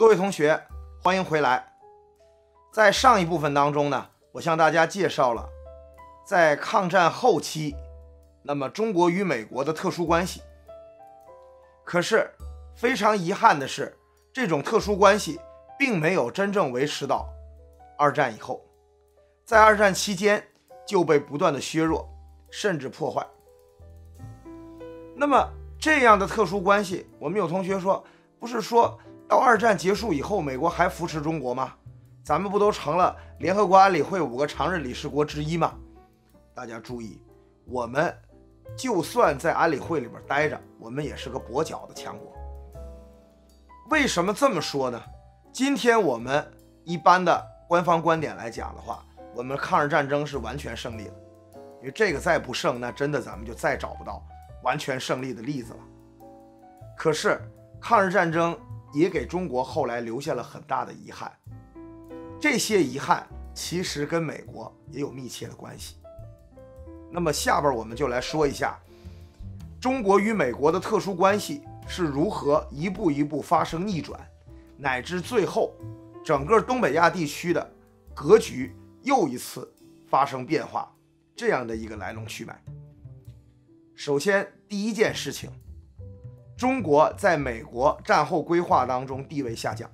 各位同学，欢迎回来。在上一部分当中呢，我向大家介绍了在抗战后期，那么中国与美国的特殊关系。可是非常遗憾的是，这种特殊关系并没有真正维持到二战以后，在二战期间就被不断的削弱，甚至破坏。那么这样的特殊关系，我们有同学说，不是说到二战结束以后，美国还扶持中国吗？咱们不都成了联合国安理会5个常任理事国之一吗？大家注意，我们就算在安理会里边待着，我们也是个跛脚的强国。为什么这么说呢？今天我们一般的官方观点来讲的话，我们抗日战争是完全胜利了，因为这个再不胜，那真的咱们就再找不到完全胜利的例子了。可是抗日战争也给中国后来留下了很大的遗憾，这些遗憾其实跟美国也有密切的关系。那么下边我们就来说一下中国与美国的特殊关系是如何一步一步发生逆转，乃至最后整个东北亚地区的格局又一次发生变化，这样的一个来龙去脉。首先第一件事情，中国在美国战后规划当中地位下降。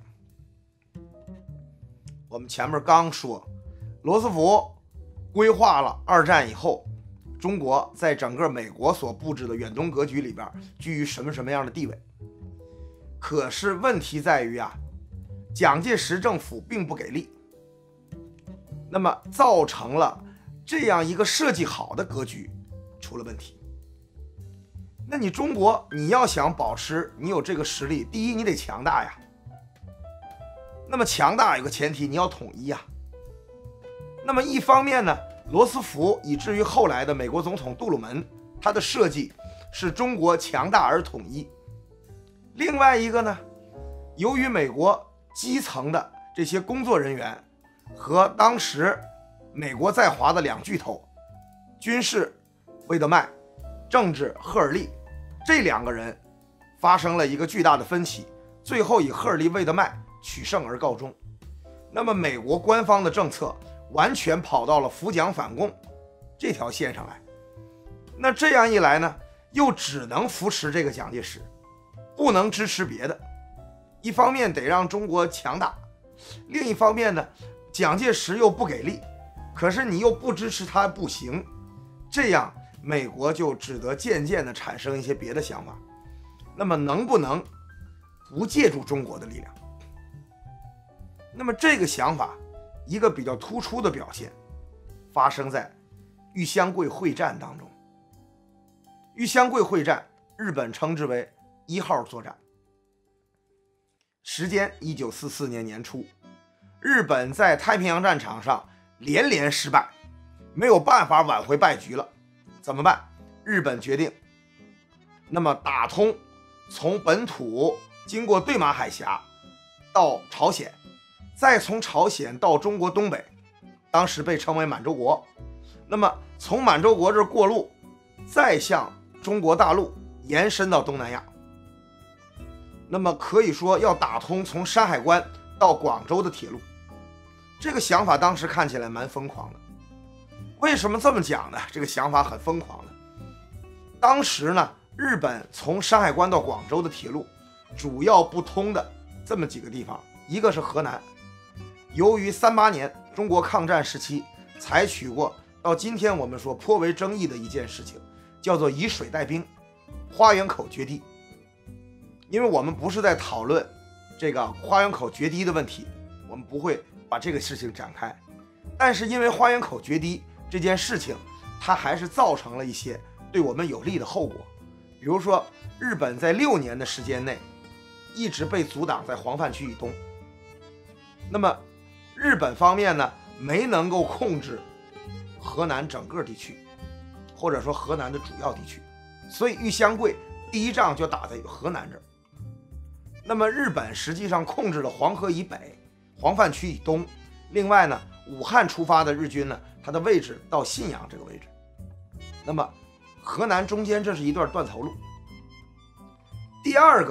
我们前面刚说，罗斯福规划了二战以后中国在整个美国所布置的远东格局里边居于什么样的地位。可是问题在于蒋介石政府并不给力，那么造成了这样一个设计好的格局出了问题。那你中国你要想保持你有这个实力，第一你得强大呀。那么强大有个前提，你要统一呀。那么一方面呢，罗斯福以至于后来的美国总统杜鲁门，他的设计是中国强大而统一。另外一个呢，由于美国基层的这些工作人员和当时美国在华的两巨头，军事魏德迈，政治赫尔利，这两个人发生了一个巨大的分歧，最后以赫尔利魏德迈取胜而告终。那么美国官方的政策完全跑到了扶蒋反共这条线上来，那这样一来呢，又只能扶持这个蒋介石，不能支持别的。一方面得让中国强大，另一方面呢，蒋介石又不给力，可是你又不支持他不行，这样美国就只得渐渐地产生一些别的想法。那么能不能不借助中国的力量？那么这个想法一个比较突出的表现发生在玉香桂会战当中。玉香桂会战日本称之为1号作战，时间1944年年初，日本在太平洋战场上连连失败，没有办法挽回败局了，怎么办？日本决定那么打通从本土经过对马海峡到朝鲜，再从朝鲜到中国东北，当时被称为满洲国。那么从满洲国这过路，再向中国大陆延伸到东南亚。那么可以说要打通从山海关到广州的铁路。这个想法当时看起来蛮疯狂的。为什么这么讲呢？这个想法很疯狂的。当时呢，日本从山海关到广州的铁路主要不通的这么几个地方，一个是河南，由于38年中国抗战时期采取过到今天我们说颇为争议的一件事情，叫做以水带兵，花园口决堤。因为我们不是在讨论这个花园口决堤的问题，我们不会把这个事情展开，但是因为花园口决堤这件事情，它还是造成了一些对我们有利的后果。比如说日本在6年的时间内一直被阻挡在黄泛区以东，那么日本方面呢没能够控制河南整个地区，或者说河南的主要地区，所以玉香桂第一仗就打在河南这儿。那么日本实际上控制了黄河以北、黄泛区以东，另外呢，武汉出发的日军呢，它的位置到信阳这个位置。那么河南中间这是一段断头路。第二个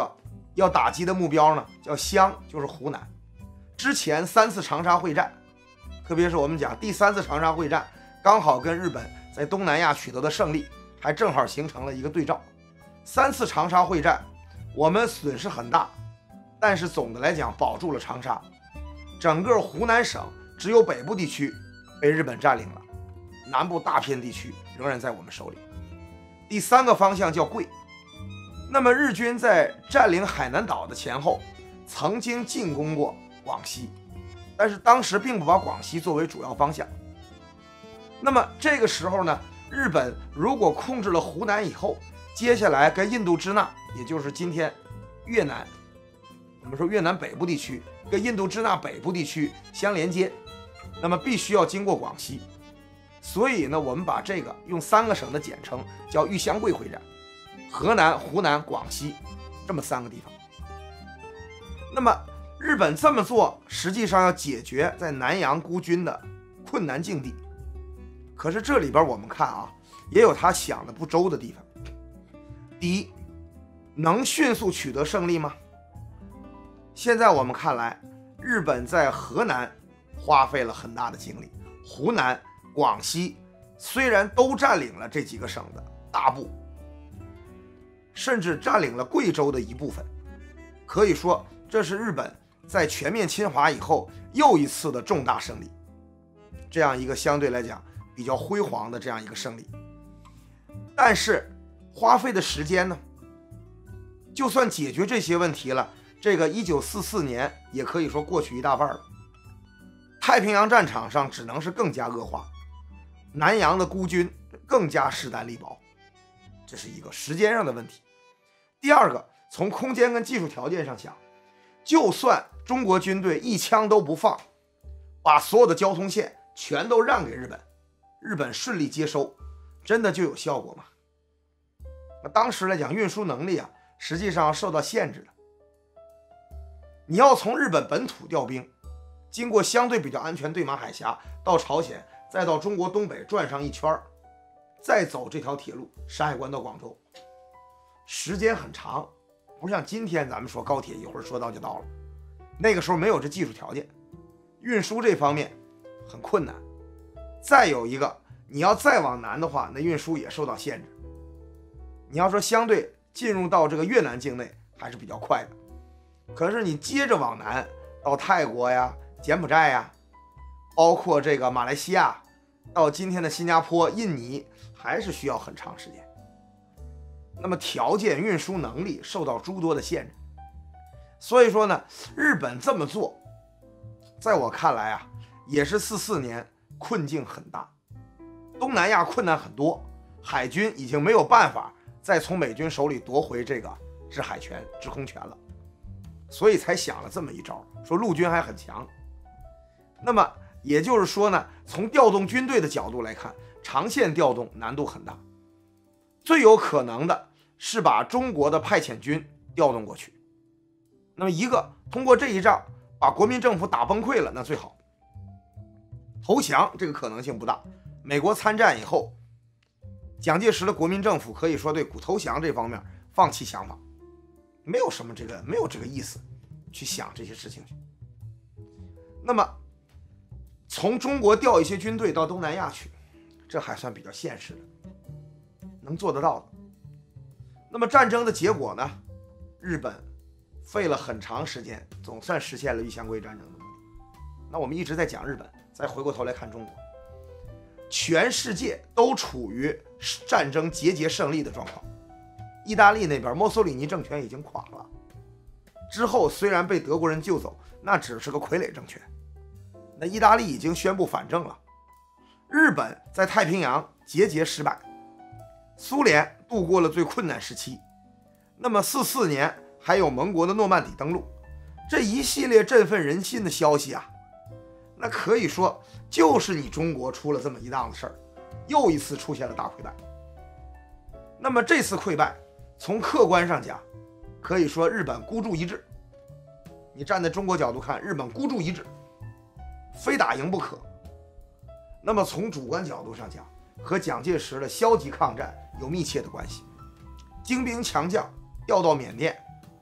要打击的目标呢叫湘，就是湖南。之前3次长沙会战，特别是我们讲第3次长沙会战，刚好跟日本在东南亚取得的胜利还正好形成了一个对照。3次长沙会战我们损失很大，但是总的来讲保住了长沙，整个湖南省只有北部地区被日本占领了，南部大片地区仍然在我们手里。第3个方向叫桂。那么日军在占领海南岛的前后曾经进攻过广西，但是当时并不把广西作为主要方向。那么这个时候呢，日本如果控制了湖南以后，接下来跟印度支那，也就是今天越南，我们说越南北部地区跟印度支那北部地区相连接，那么必须要经过广西。所以呢，我们把这个用3个省的简称叫豫湘桂会战，河南、湖南、广西这么3个地方。那么日本这么做，实际上要解决在南洋孤军的困难境地。可是这里边我们看啊，也有他想的不周的地方。第一，能迅速取得胜利吗？现在我们看来，日本在河南花费了很大的精力，湖南、广西虽然都占领了这几个省的大部，甚至占领了贵州的一部分，可以说这是日本在全面侵华以后又一次的重大胜利，这样一个相对来讲比较辉煌的这样一个胜利。但是花费的时间呢，就算解决这些问题了，这个1944年也可以说过去一大半了。太平洋战场上只能是更加恶化，南洋的孤军更加势单力薄，这是一个时间上的问题。第二个，从空间跟技术条件上讲，就算中国军队一枪都不放，把所有的交通线全都让给日本，日本顺利接收，真的就有效果吗？那当时来讲，运输能力啊，实际上受到限制的。你要从日本本土调兵，经过相对比较安全对马海峡到朝鲜，再到中国东北转上一圈，再走这条铁路山海关到广州，时间很长，不像今天咱们说高铁一会儿说到就到了。那个时候没有这技术条件，运输这方面很困难。再有一个，你要再往南的话，那运输也受到限制。你要说相对进入到这个越南境内还是比较快的，可是你接着往南到泰国呀、柬埔寨呀，包括这个马来西亚，到今天的新加坡、印尼，还是需要很长时间。那么条件、运输能力受到诸多的限制，所以说呢，日本这么做，在我看来啊，也是44年困境很大，东南亚困难很多，海军已经没有办法再从美军手里夺回这个制海权、制空权了，所以才想了这么一招，说陆军还很强。那么也就是说呢，从调动军队的角度来看，长线调动难度很大，最有可能的是把中国的派遣军调动过去。那么一个通过这一仗把国民政府打崩溃了，那最好。投降这个可能性不大，美国参战以后，蒋介石的国民政府可以说对投降这方面放弃想法，没有这个意思去想这些事情去。那么从中国调一些军队到东南亚去，这还算比较现实的，能做得到的。那么战争的结果呢，日本费了很长时间，总算实现了豫湘桂战争的目的。那我们一直在讲日本，再回过头来看中国，全世界都处于战争节节胜利的状况。意大利那边墨索里尼政权已经垮了，之后虽然被德国人救走，那只是个傀儡政权。那意大利已经宣布反正了，日本在太平洋节节失败，苏联度过了最困难时期。那么44年还有盟国的诺曼底登陆，这一系列振奋人心的消息啊，那可以说就是你中国出了这么一档子事儿，又一次出现了大溃败。那么这次溃败从客观上讲，可以说日本孤注一掷。你站在中国角度看，日本孤注一掷，非打赢不可。那么从主观角度上讲，和蒋介石的消极抗战有密切的关系。精兵强将调到缅甸，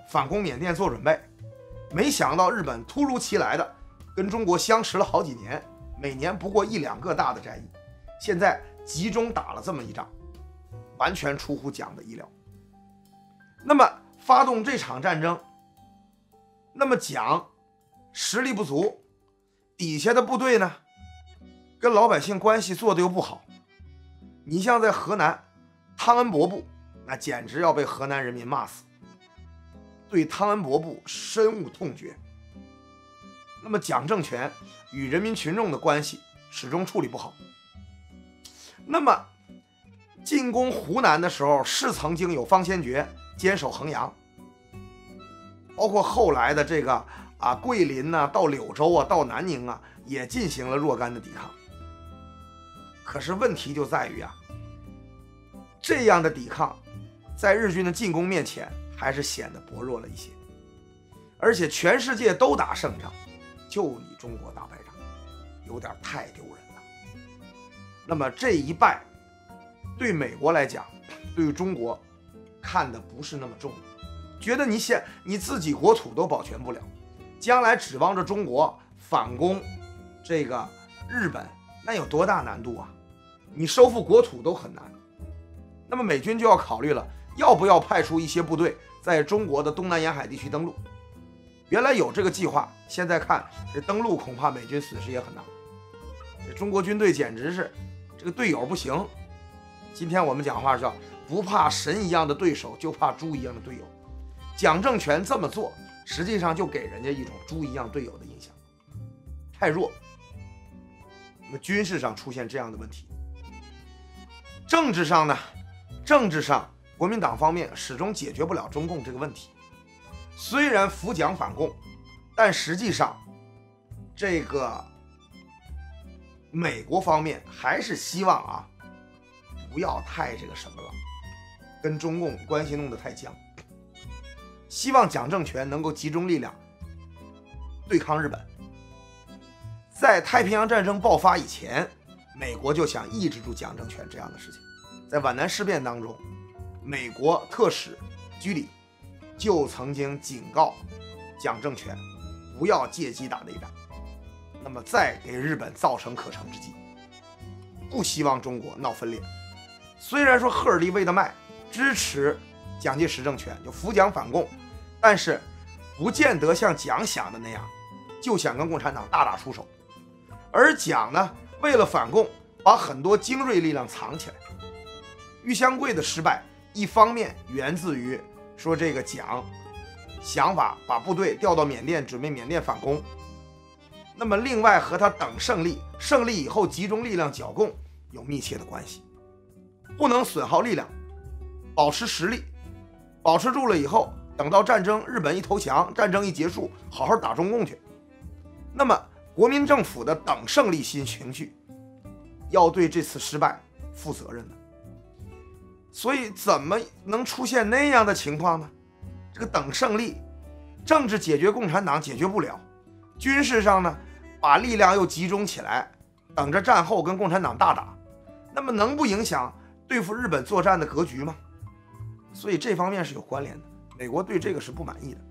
反攻缅甸做准备。没想到日本突如其来的跟中国相持了好几年，每年不过1、2个大的战役，现在集中打了这么一仗，完全出乎蒋的意料。那么发动这场战争，那么蒋实力不足，底下的部队呢跟老百姓关系做得又不好。你像在河南汤恩伯部，那简直要被河南人民骂死，对汤恩伯部深恶痛绝。那么蒋政权与人民群众的关系始终处理不好。那么进攻湖南的时候，是曾经有方先觉坚守衡阳，包括后来的这个桂林呐，到柳州啊，到南宁啊，也进行了若干的抵抗。可是问题就在于这样的抵抗在日军的进攻面前还是显得薄弱了一些，而且全世界都打胜仗，就你中国打败仗，有点太丢人了。那么这一败对美国来讲，对于中国看的不是那么重，觉得你自己国土都保全不了，将来指望着中国反攻这个日本，那有多大难度啊？你收复国土都很难。那么美军就要考虑了，要不要派出一些部队在中国的东南沿海地区登陆。原来有这个计划，现在看这登陆恐怕美军损失也很大。这中国军队简直是这个队友不行。今天我们讲话叫不怕神一样的对手，就怕猪一样的队友。蒋政权这么做，实际上就给人家一种猪一样队友的印象，太弱。那么军事上出现这样的问题，政治上呢？政治上，国民党方面始终解决不了中共这个问题。虽然扶蒋反共，但实际上，这个美国方面还是希望不要太这个什么了，跟中共关系弄得太僵。希望蒋政权能够集中力量对抗日本。在太平洋战争爆发以前，美国就想抑制住蒋政权这样的事情。在皖南事变当中，美国特使居里就曾经警告蒋政权不要借机打内战，那么再给日本造成可乘之机，不希望中国闹分裂。虽然说赫尔利魏德迈支持蒋介石政权，就扶蒋反共，但是不见得像蒋想的那样，就想跟共产党大打出手。而蒋呢，为了反共，把很多精锐力量藏起来。玉香桂的失败，一方面源自于说这个蒋想法把部队调到缅甸，准备缅甸反攻。那么另外和他等胜利以后集中力量剿共有密切的关系。不能损耗力量，保持实力，保持住了以后，等到战争日本一投降，战争一结束，好好打中共去。那么国民政府的等胜利新情绪要对这次失败负责任的。所以怎么能出现那样的情况呢？这个等胜利，政治解决共产党解决不了，军事上呢把力量又集中起来，等着战后跟共产党大打，那么能不影响对付日本作战的格局吗？所以这方面是有关联的，美国对这个是不满意的。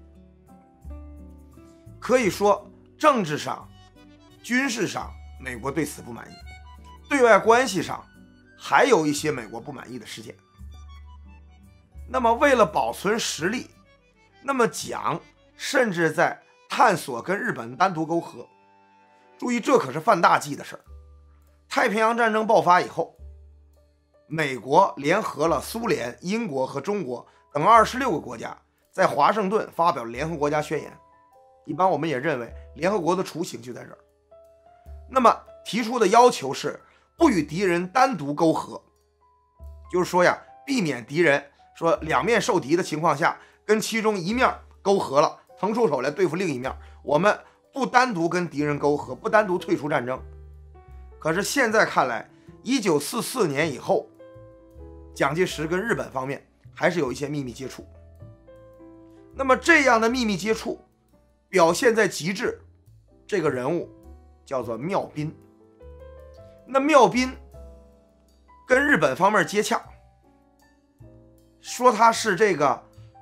可以说政治上、军事上美国对此不满意，对外关系上还有一些美国不满意的事件。那么为了保存实力，那么蒋甚至在探索跟日本单独沟合。注意，这可是犯大忌的事儿。太平洋战争爆发以后，美国联合了苏联、英国和中国等26个国家，在华盛顿发表了联合国家宣言。一般我们也认为联合国的雏形就在这儿。那么提出的要求是不与敌人单独沟合，就是说避免敌人说两面受敌的情况下，跟其中一面沟合了，腾出手来对付另一面，我们不单独跟敌人沟合，不单独退出战争。可是现在看来，1944年以后，蒋介石跟日本方面还是有一些秘密接触。那么这样的秘密接触表现在极致，这个人物叫做妙斌。那妙斌跟日本方面接洽，说他是这个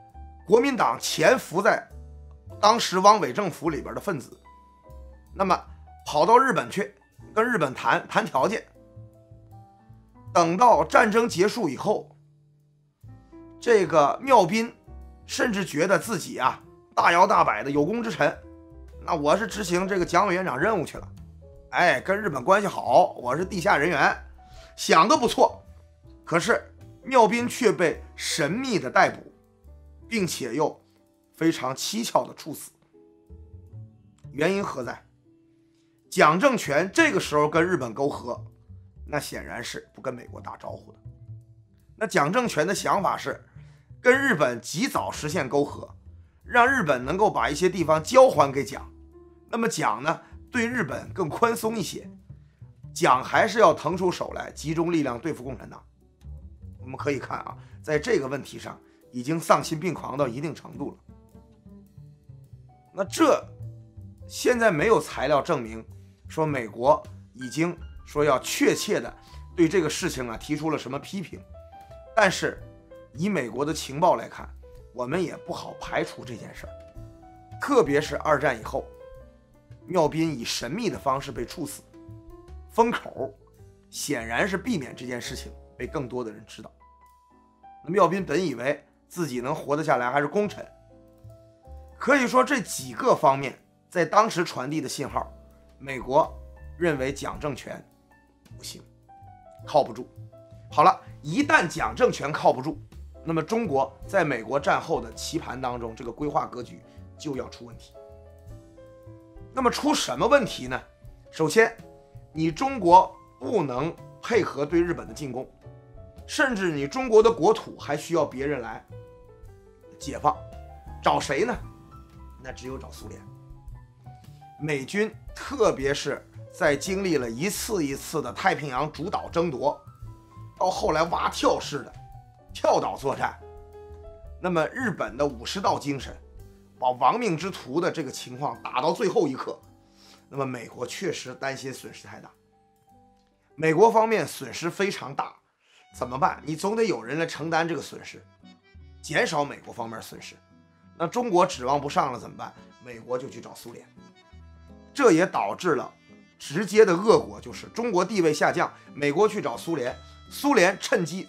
国民党潜伏在当时汪伪政府里边的分子，那么跑到日本去跟日本谈条件。等到战争结束以后，这个廖斌甚至觉得自己啊大摇大摆的有功之臣，那我是执行这个蒋委员长任务去了，哎，跟日本关系好，我是地下人员，想得不错。可是廖斌却被神秘的逮捕，并且又非常蹊跷的处死。原因何在？蒋政权这个时候跟日本沟合，那显然是不跟美国打招呼的。那蒋政权的想法是跟日本及早实现沟合，让日本能够把一些地方交还给蒋，那么蒋呢对日本更宽松一些，蒋还是要腾出手来集中力量对付共产党。我们可以看啊，在这个问题上已经丧心病狂到一定程度了。那这现在没有材料证明说美国已经说要确切的对这个事情啊提出了什么批评，但是以美国的情报来看，我们也不好排除这件事儿。特别是二战以后，廖斌以神秘的方式被处死，封口显然是避免这件事情被更多的人知道。那廖斌本以为自己能活得下来还是功臣，可以说这几个方面在当时传递的信号，美国认为蒋政权不行，靠不住。好了，一旦蒋政权靠不住，那么中国在美国战后的棋盘当中，这个规划格局就要出问题。那么出什么问题呢？首先，你中国不能配合对日本的进攻，甚至你中国的国土还需要别人来解放，找谁呢？那只有找苏联。美军特别是在经历了一次一次的太平洋主岛争夺，到后来蛙跳式的跳岛作战，那么日本的武士道精神，把亡命之徒的这个情况打到最后一刻，那么美国确实担心损失太大。美国方面损失非常大，怎么办？你总得有人来承担这个损失，减少美国方面损失。那中国指望不上了怎么办？美国就去找苏联，这也导致了直接的恶果，就是中国地位下降，美国去找苏联，苏联趁机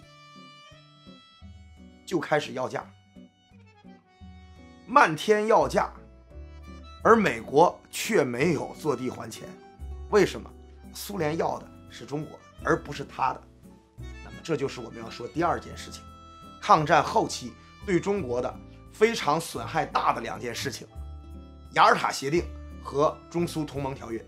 就开始要价，漫天要价，而美国却没有坐地还钱。为什么？苏联要的是中国，而不是他的。那么这就是我们要说第二件事情，抗战后期对中国的非常损害大的两件事情，雅尔塔协定和中苏同盟条约。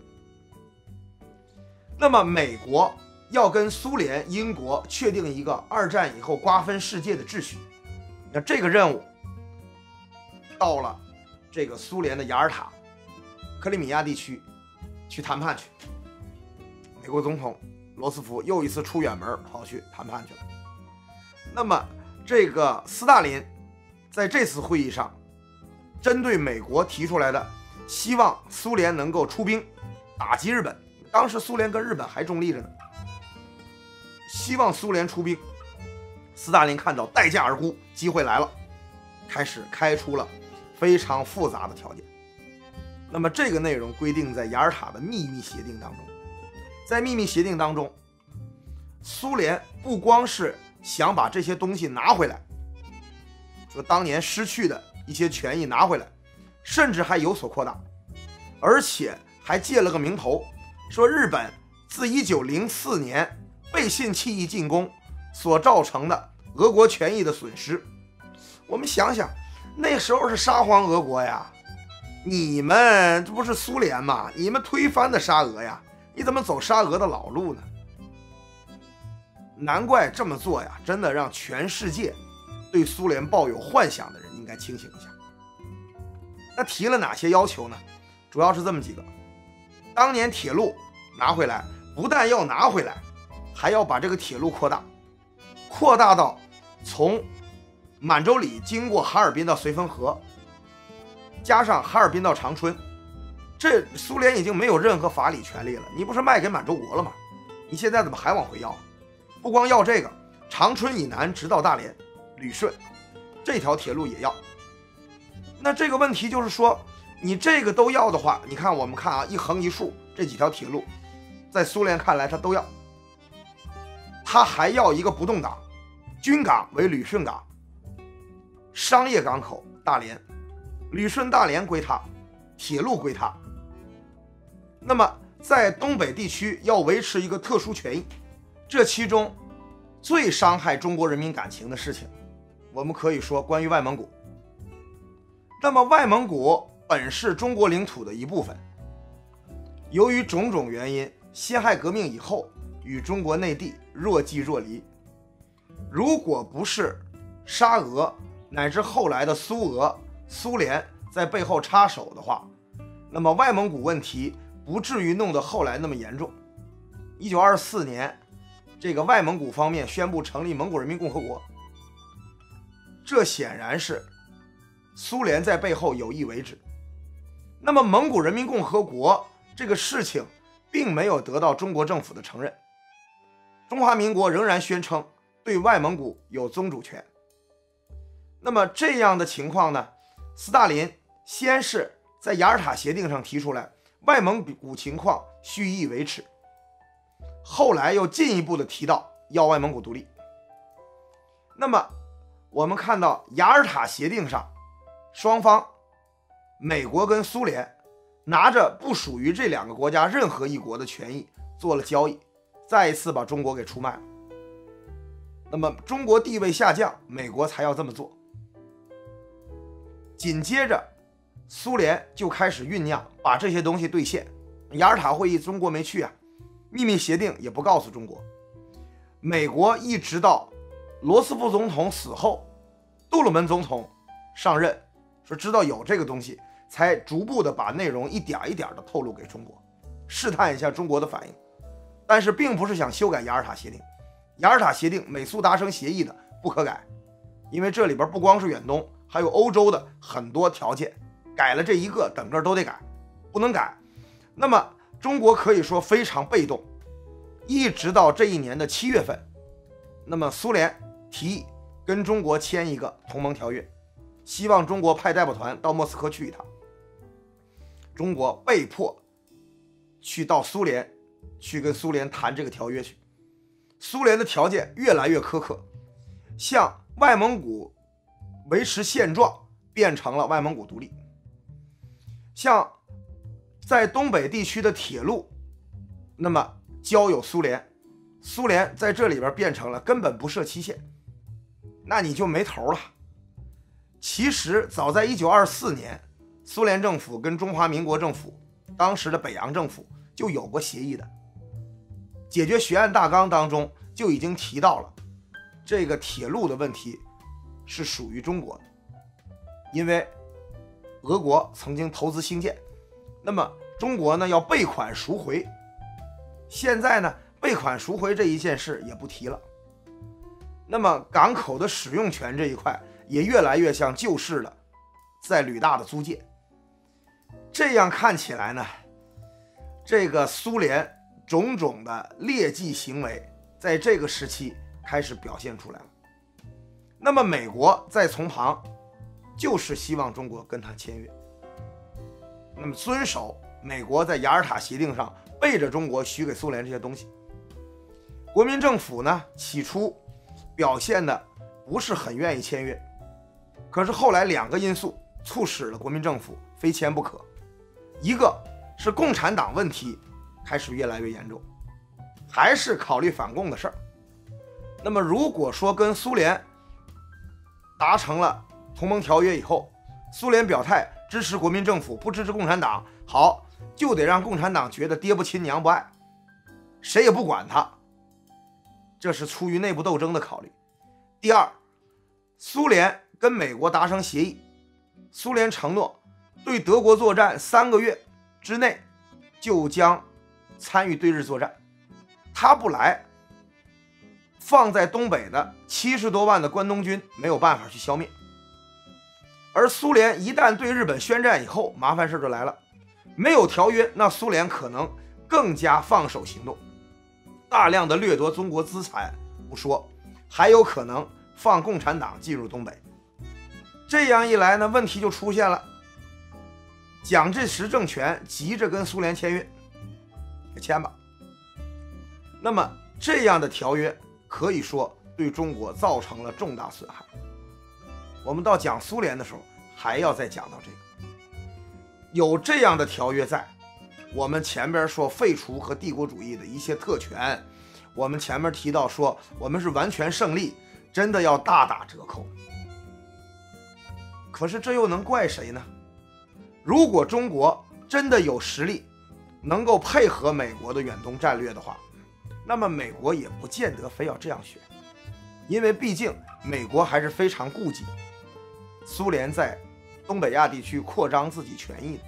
那么美国要跟苏联、英国确定一个二战以后瓜分世界的秩序，那这个任务到了这个苏联的雅尔塔、克里米亚地区去谈判去。美国总统罗斯福又一次出远门跑去谈判去了。那么这个斯大林在这次会议上针对美国提出来的希望苏联能够出兵打击日本，当时苏联跟日本还中立着呢，希望苏联出兵。斯大林看到待价而沽，机会来了，开始开出了非常复杂的条件。那么这个内容规定在雅尔塔的秘密协定当中。在秘密协定当中，苏联不光是想把这些东西拿回来，说当年失去的一些权益拿回来，甚至还有所扩大，而且还借了个名头，说日本自1904年背信弃义进攻所造成的俄国权益的损失。我们想想，那时候是沙皇俄国呀，你们这不是苏联吗？你们推翻的沙俄呀，你怎么走沙俄的老路呢？难怪这么做呀，真的让全世界对苏联抱有幻想的人应该清醒一下。那提了哪些要求呢？主要是这么几个。当年铁路拿回来，不但要拿回来，还要把这个铁路扩大到从满洲里经过哈尔滨到绥芬河，加上哈尔滨到长春。这苏联已经没有任何法理权利了，你不是卖给满洲国了吗？你现在怎么还往回要？不光要这个，长春以南直到大连、旅顺这条铁路也要。 那这个问题就是说，你这个都要的话，你看我们看啊，一横一竖这几条铁路，在苏联看来他都要，他还要一个不动港，军港为旅顺港，商业港口大连，旅顺大连归他，铁路归他。那么在东北地区要维持一个特殊权益，这其中最伤害中国人民感情的事情，我们可以说关于外蒙古。那么外蒙古本是中国领土的一部分，由于种种原因，辛亥革命以后与中国内地若即若离。如果不是沙俄乃至后来的苏俄、苏联在背后插手的话，那么外蒙古问题不至于弄得后来那么严重。1924年，这个外蒙古方面宣布成立蒙古人民共和国，这显然是苏联在背后有意为之。那么蒙古人民共和国这个事情并没有得到中国政府的承认，中华民国仍然宣称对外蒙古有宗主权。那么这样的情况呢，斯大林先是在雅尔塔协定上提出来外蒙古情况需以维持，后来又进一步的提到要外蒙古独立。那么我们看到雅尔塔协定上，双方美国跟苏联拿着不属于这两个国家任何一国的权益做了交易，再一次把中国给出卖了。那么中国地位下降，美国才要这么做。紧接着苏联就开始酝酿把这些东西兑现。雅尔塔会议中国没去啊，秘密协定也不告诉中国。美国一直到罗斯福总统死后，杜鲁门总统上任，说知道有这个东西，才逐步的把内容一点一点的透露给中国，试探一下中国的反应。但是并不是想修改雅尔塔协定，雅尔塔协定美苏达成协议的不可改，因为这里边不光是远东，还有欧洲的很多条件，改了这一个整个都得改，不能改。那么中国可以说非常被动，一直到这一年的7月份，那么苏联提议跟中国签一个同盟条约，希望中国派代表团到莫斯科去一趟。中国被迫去到苏联去跟苏联谈这个条约去。苏联的条件越来越苛刻，向外蒙古维持现状变成了外蒙古独立，像在东北地区的铁路那么交有苏联，苏联在这里边变成了根本不设期限，那你就没头了。其实早在1924年，苏联政府跟中华民国政府当时的北洋政府就有过协议的，解决悬案大纲当中就已经提到了这个铁路的问题是属于中国的，因为俄国曾经投资兴建，那么中国呢要备款赎回，现在呢备款赎回这一件事也不提了。那么港口的使用权这一块也越来越像旧式的在旅大的租界。这样看起来呢，这个苏联种种的劣迹行为在这个时期开始表现出来了。那么美国在从旁就是希望中国跟他签约，那么遵守美国在雅尔塔协定上背着中国许给苏联这些东西。国民政府呢起初表现的不是很愿意签约，可是后来两个因素促使了国民政府非签不可。一个是共产党问题开始越来越严重，还是考虑反共的事儿。那么如果说跟苏联达成了同盟条约以后，苏联表态支持国民政府，不支持共产党，好，就得让共产党觉得爹不亲娘不爱，谁也不管他，这是出于内部斗争的考虑。第二，苏联跟美国达成协议，苏联承诺对德国作战3个月之内就将参与对日作战，他不来，放在东北的70多万的关东军没有办法去消灭。而苏联一旦对日本宣战以后，麻烦事就来了，没有条约，那苏联可能更加放手行动，大量的掠夺中国资产不说，还有可能放共产党进入东北。 这样一来呢，问题就出现了。蒋介石政权急着跟苏联签约，签吧。那么这样的条约可以说对中国造成了重大损害。我们到讲苏联的时候还要再讲到这个。有这样的条约在，我们前边说废除和帝国主义的一些特权，我们前面提到说我们是完全胜利，真的要大打折扣。可是这又能怪谁呢？如果中国真的有实力能够配合美国的远东战略的话，那么美国也不见得非要这样选，因为毕竟美国还是非常顾忌苏联在东北亚地区扩张自己权益的。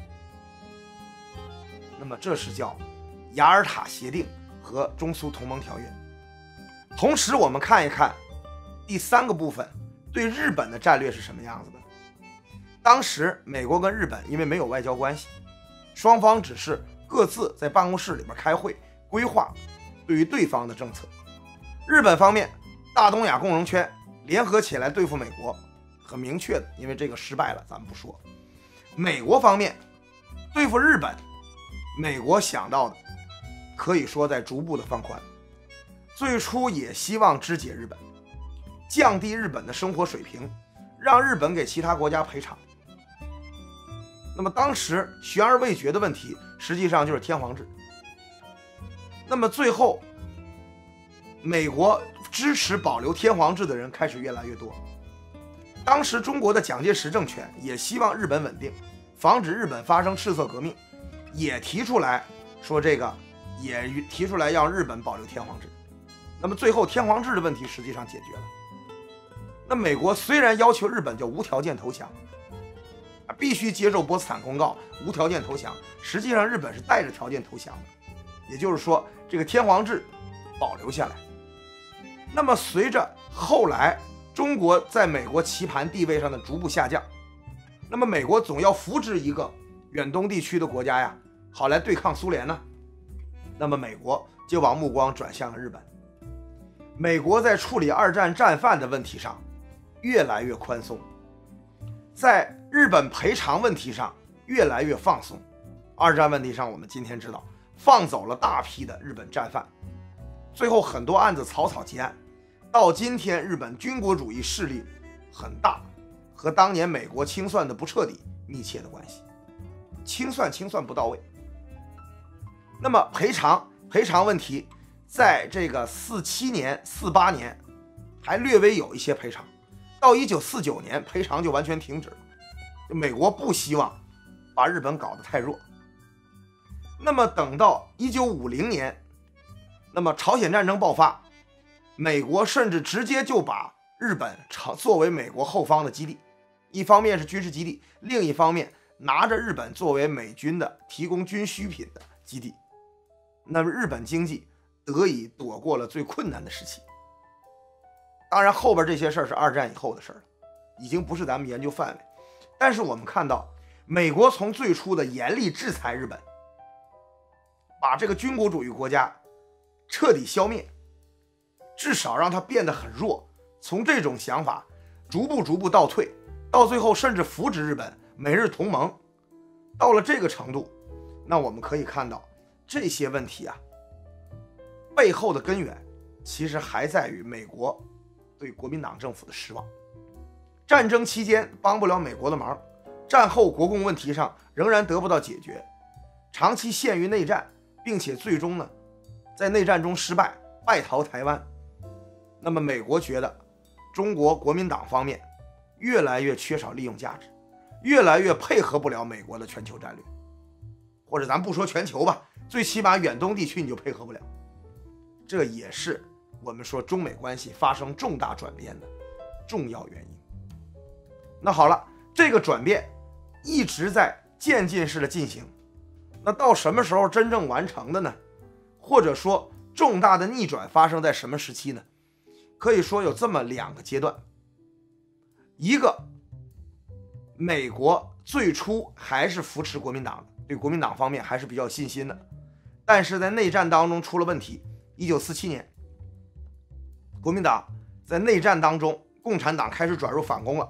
那么这是叫雅尔塔协定和中苏同盟条约。同时我们看一看第三个部分，对日本的战略是什么样子的。当时美国跟日本因为没有外交关系，双方只是各自在办公室里边开会规划对于对方的政策。日本方面大东亚共荣圈联合起来对付美国，很明确的，因为这个失败了咱们不说。美国方面对付日本，美国想到的可以说在逐步的放宽，最初也希望肢解日本，降低日本的生活水平，让日本给其他国家赔偿。那么当时悬而未决的问题实际上就是天皇制。那么最后美国支持保留天皇制的人开始越来越多。当时中国的蒋介石政权也希望日本稳定，防止日本发生赤色革命，也提出来说也提出来让日本保留天皇制。那么最后天皇制的问题实际上解决了。那美国虽然要求日本叫无条件投降，必须接受波茨坦公告，无条件投降，实际上日本是带着条件投降的，也就是说这个天皇制保留下来。那么随着后来中国在美国棋盘地位上的逐步下降，那么美国总要扶植一个远东地区的国家呀，好来对抗苏联呢。那么美国就把目光转向了日本。美国在处理二战战犯的问题上越来越宽松，在日本赔偿问题上越来越放松。二战问题上我们今天知道放走了大批的日本战犯，最后很多案子草草结案。到今天日本军国主义势力很大，和当年美国清算的不彻底密切的关系，清算不到位。那么赔偿问题在这个47年48年还略微有一些赔偿，到1949年赔偿就完全停止了。美国不希望把日本搞得太弱。那么等到1950年，那么朝鲜战争爆发，美国甚至直接就把日本作为美国后方的基地，一方面是军事基地，另一方面拿着日本作为美军的提供军需品的基地。那么日本经济得以躲过了最困难的时期。当然后边这些事儿是二战以后的事儿了，已经不是咱们研究范围。但是我们看到美国从最初的严厉制裁日本，把这个军国主义国家彻底消灭，至少让它变得很弱，从这种想法逐步倒退，到最后甚至扶植日本，美日同盟，到了这个程度，那我们可以看到这些问题啊，背后的根源其实还在于美国对国民党政府的失望。战争期间帮不了美国的忙，战后国共问题上仍然得不到解决，长期陷于内战，并且最终呢在内战中失败，败逃台湾。那么美国觉得中国国民党方面越来越缺少利用价值，越来越配合不了美国的全球战略，或者咱不说全球吧，最起码远东地区你就配合不了。这也是我们说中美关系发生重大转变的重要原因。那好了，这个转变一直在渐进式的进行，那到什么时候真正完成的呢？或者说重大的逆转发生在什么时期呢？可以说有这么两个阶段。一个，美国最初还是扶持国民党的，对国民党方面还是比较有信心的，但是在内战当中出了问题。1947年国民党在内战当中，共产党开始转入反攻了，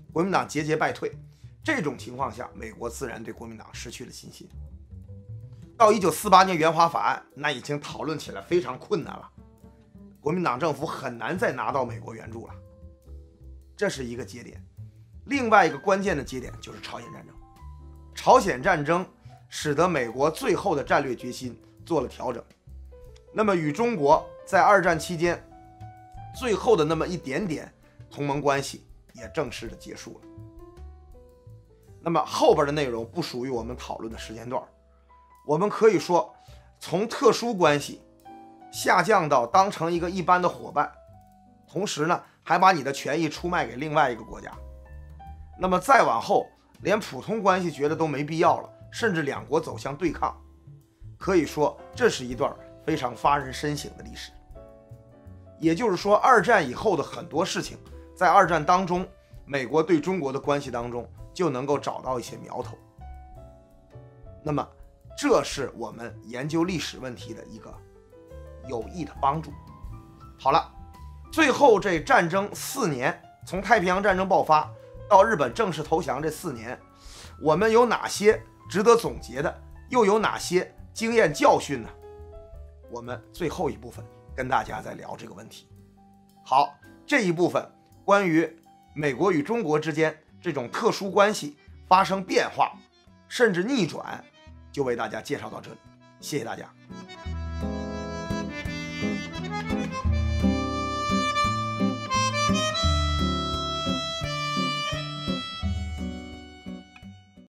国民党节节败退。这种情况下，美国自然对国民党失去了信心。到1948年援华法案，那已经讨论起来非常困难了，国民党政府很难再拿到美国援助了，这是一个节点。另外一个关键的节点就是朝鲜战争。朝鲜战争使得美国最后的战略决心做了调整，那么与中国在二战期间最后的那么一点点同盟关系也正式的结束了。那么后边的内容不属于我们讨论的时间段，我们可以说从特殊关系下降到当成一个一般的伙伴，同时呢还把你的权益出卖给另外一个国家。那么再往后连普通关系觉得都没必要了，甚至两国走向对抗，可以说这是一段非常发人深省的历史。也就是说，二战以后的很多事情在二战当中，美国对中国的关系当中就能够找到一些苗头。那么这是我们研究历史问题的一个有益的帮助。好了，最后这战争4年，从太平洋战争爆发到日本正式投降这4年，我们有哪些值得总结的，又有哪些经验教训呢？我们最后一部分跟大家再聊这个问题。好，这一部分关于美国与中国之间这种特殊关系发生变化甚至逆转，就为大家介绍到这里，谢谢大家。